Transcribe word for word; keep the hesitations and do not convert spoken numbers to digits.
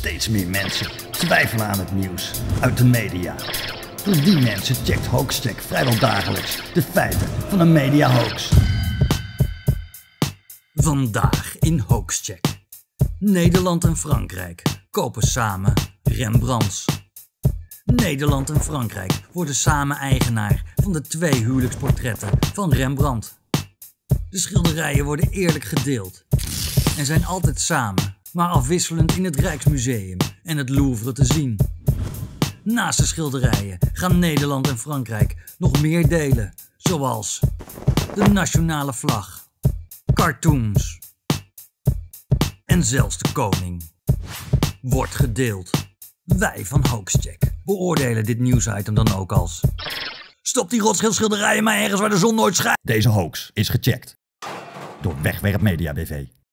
Steeds meer mensen twijfelen aan het nieuws uit de media. Voor die mensen checkt Hoaxcheck vrijwel dagelijks de feiten van een media-hoax. Vandaag in Hoaxcheck. Nederland en Frankrijk kopen samen Rembrandts. Nederland en Frankrijk worden samen eigenaar van de twee huwelijksportretten van Rembrandt. De schilderijen worden eerlijk gedeeld en zijn altijd samen, maar afwisselend in het Rijksmuseum en het Louvre te zien. Naast de schilderijen gaan Nederland en Frankrijk nog meer delen, zoals de nationale vlag, cartoons en zelfs de koning. Wordt gedeeld. Wij van Hoaxcheck beoordelen dit nieuwsitem dan ook als: stop die rotschildschilderijen maar ergens waar de zon nooit schijnt. Deze hoax is gecheckt door Wegwerp Media B V.